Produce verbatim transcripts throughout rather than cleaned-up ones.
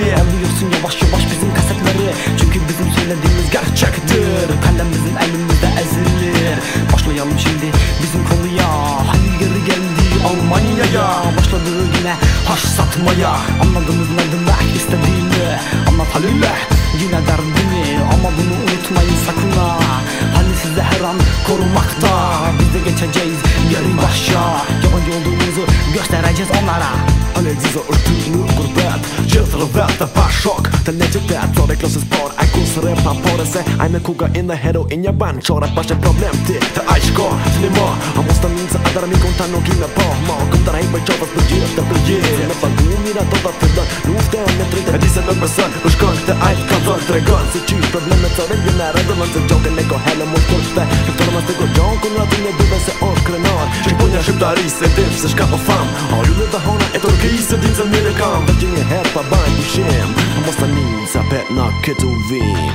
Alıyorsun yavaş yavaş bizim kasetleri, çünkü bizim söylediğimiz gerçektir. Kalem bizim elimizde ezilir. Başlayalım şimdi bizim konuya. Halil geri geldi Almanya'ya. Başladı yine haş satmaya. Anladınız ne demek istediğimi? Anlat Halil'e yine derdini, ama bunu unutmayın sakın ha. Halil sizi her an korumakta. Biz de geçeceğiz geri başa. Yabancı olduğumuzu göstereceğiz onlara. Analiser och tur gurbet Kjøter og vet er bare sjokk Det er legit så det klassisk spår Jeg koser repa på det se Jeg med koga inne hero in jeg band Så det er bare problem til Det er ikke gå til ni må Han måste minse at det er min kontan og kime på Må kom der hei på kjøpes på gyrt Det blir gyrt Med bare god mira doda til den Luft det er med dritt Jeg disse løper sønn Og skål det er ikke kan tål tre gønn Så kyr problemet så det er nære Det lanser joken Jeg går heller mot korte Jeg tar meg steg og jon Kunne at ingen burde se orkrenar Kjøk på jeg skjøpte ris Et dilser skal og fram Har du litt av hånda Et år krise din som mye kan Det er ingen her på bare på skjem Han måste minsa petna ketovim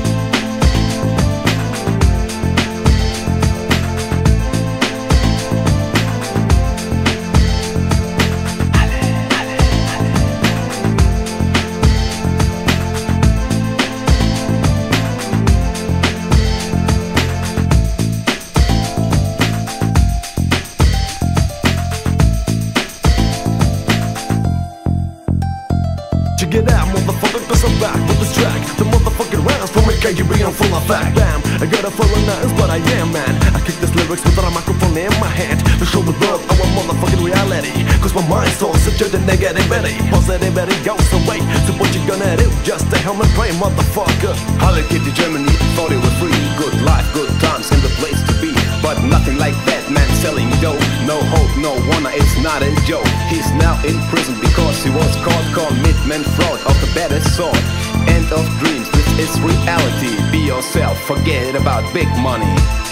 Check it out, motherfucker, cause I'm back with this track The motherfucking rounds from a K G B, I'm full of fact Bam, I got a full of nuts, but I am, man I kick this lyrics with a microphone in my hand To show the world our motherfucking reality Cause my mind's so secure that they getting ready Positivity goes away, so what you gonna do? Just stay home and pray, motherfucker Halle kid to Germany, thought it was free Good life, good times, and the place to be But nothing like that, man selling dope No hope, no wonder, it's not a joke He's now in prison because he was caught Commitment fraud of the better sort End of dreams, this is reality Be yourself, forget about big money